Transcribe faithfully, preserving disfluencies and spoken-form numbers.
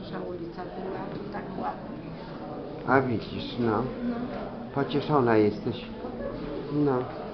nasza ulica była, to tak ładnie. A widzisz, no. No. Pocieszona jesteś. No.